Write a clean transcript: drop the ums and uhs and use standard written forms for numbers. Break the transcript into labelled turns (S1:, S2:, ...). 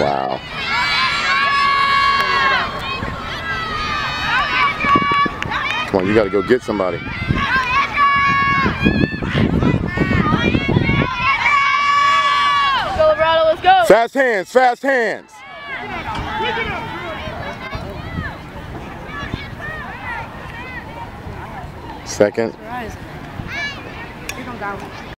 S1: Wow. Come on, you got to go get somebody.
S2: Go, Lebrado, let's go.
S1: Fast hands, fast hands. Second.